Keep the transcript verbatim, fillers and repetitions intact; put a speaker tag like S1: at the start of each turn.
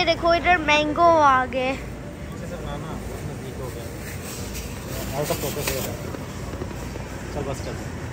S1: ये देखो इधर मैंगो आ गए।
S2: आउट ऑफ फोकस हो रहा है। चल बस चल।